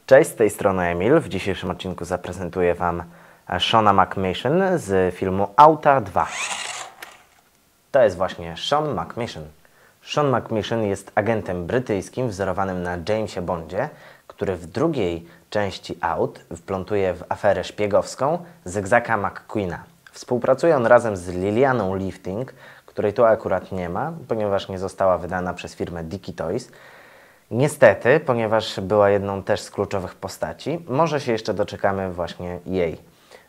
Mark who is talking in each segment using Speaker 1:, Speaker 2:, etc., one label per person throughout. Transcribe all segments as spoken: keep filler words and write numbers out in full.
Speaker 1: Cześć, z tej strony Emil. W dzisiejszym odcinku zaprezentuję Wam Seana McMation z filmu Auta dwa. To jest właśnie Sean McMation. Sean McMation jest agentem brytyjskim wzorowanym na Jamesie Bondzie, który w drugiej części Aut wplątuje w aferę szpiegowską Zygzaka McQueena. Współpracuje on razem z Lilianą Lifting, której tu akurat nie ma, ponieważ nie została wydana przez firmę Dicky Toys. Niestety, ponieważ była jedną też z kluczowych postaci, może się jeszcze doczekamy właśnie jej.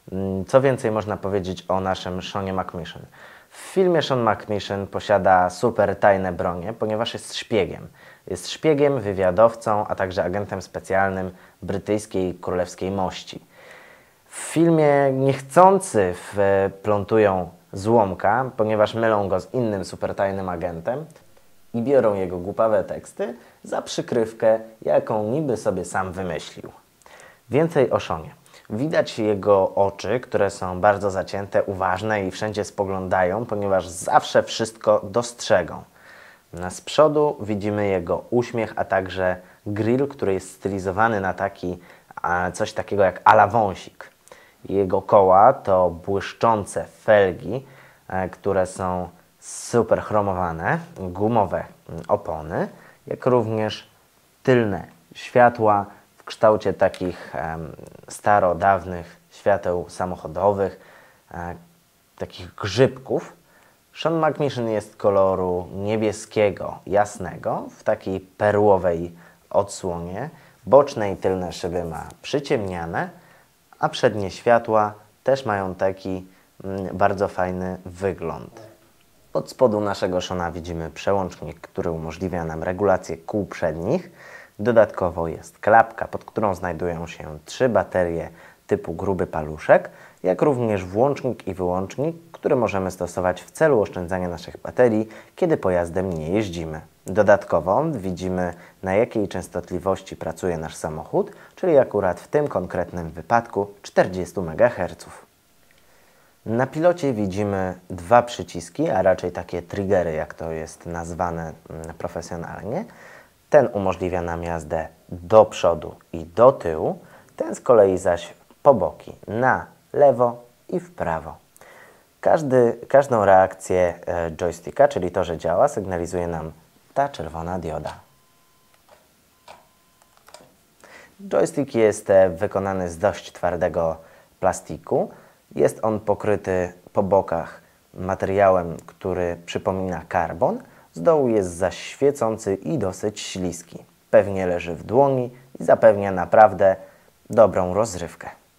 Speaker 1: Co więcej można powiedzieć o naszym Seanie McMation? W filmie Sean McMation posiada super tajne bronie, ponieważ jest szpiegiem. Jest szpiegiem, wywiadowcą, a także agentem specjalnym brytyjskiej królewskiej mości. W filmie niechcący wplątują złomka, ponieważ mylą go z innym supertajnym agentem i biorą jego głupawe teksty za przykrywkę, jaką niby sobie sam wymyślił. Więcej o Seanie. Widać jego oczy, które są bardzo zacięte, uważne i wszędzie spoglądają, ponieważ zawsze wszystko dostrzegą. Z przodu widzimy jego uśmiech, a także grill, który jest stylizowany na taki, coś takiego jak ala wąsik. Jego koła to błyszczące felgi, które są super chromowane, gumowe opony, jak również tylne światła w kształcie takich um, starodawnych świateł samochodowych, e, takich grzybków. Sean McMation jest koloru niebieskiego, jasnego, w takiej perłowej odsłonie. Boczne i tylne szyby ma przyciemniane, a przednie światła też mają taki mm, bardzo fajny wygląd. Od spodu naszego Seana widzimy przełącznik, który umożliwia nam regulację kół przednich. Dodatkowo jest klapka, pod którą znajdują się trzy baterie typu gruby paluszek, jak również włącznik i wyłącznik, który możemy stosować w celu oszczędzania naszych baterii, kiedy pojazdem nie jeździmy. Dodatkowo widzimy, na jakiej częstotliwości pracuje nasz samochód, czyli akurat w tym konkretnym wypadku czterdzieści megaherców. Na pilocie widzimy dwa przyciski, a raczej takie triggery, jak to jest nazwane profesjonalnie. Ten umożliwia nam jazdę do przodu i do tyłu, ten z kolei zaś po boki, na lewo i w prawo. Każdy, każdą reakcję joysticka, czyli to, że działa, sygnalizuje nam ta czerwona dioda. Joystick jest wykonany z dość twardego plastiku. Jest on pokryty po bokach materiałem, który przypomina karbon. Z dołu jest zaś świecący i dosyć śliski. Pewnie leży w dłoni i zapewnia naprawdę dobrą rozrywkę.